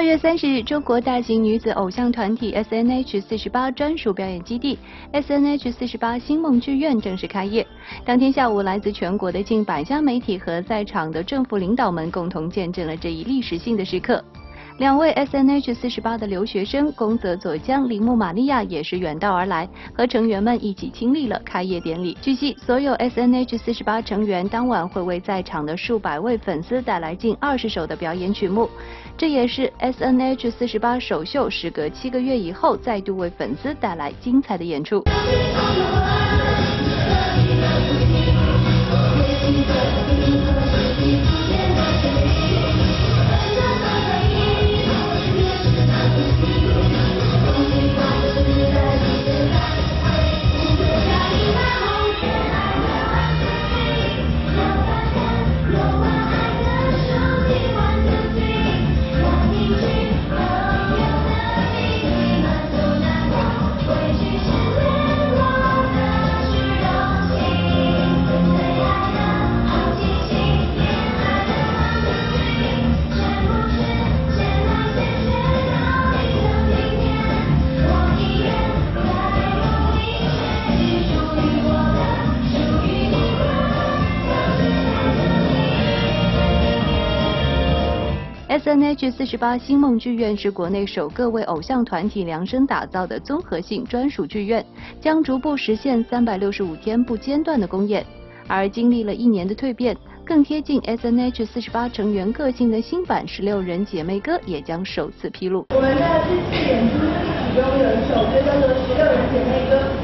月30日，中国大型女子偶像团体 SNH48 专属表演基地 SNH48 星梦剧院正式开业。当天下午，来自全国的近100家媒体和在场的政府领导们共同见证了这一历史性的时刻。2位 SNH48 的留学生宫泽佐江、铃木玛利亚也是远道而来，和成员们一起亲历了开业典礼。据悉，所有 SNH48 成员当晚会为在场的数百位粉丝带来近20首的表演曲目，这也是 SNH48 首秀时隔7个月以后再度为粉丝带来精彩的演出。SNH48 星梦剧院是国内首个为偶像团体量身打造的综合性专属剧院，将逐步实现365天不间断的公演。而经历了1年的蜕变，更贴近 SNH48 成员个性的新版16人姐妹歌也将首次披露。 我们的这次演出其中有一首歌叫做《16人姐妹歌》。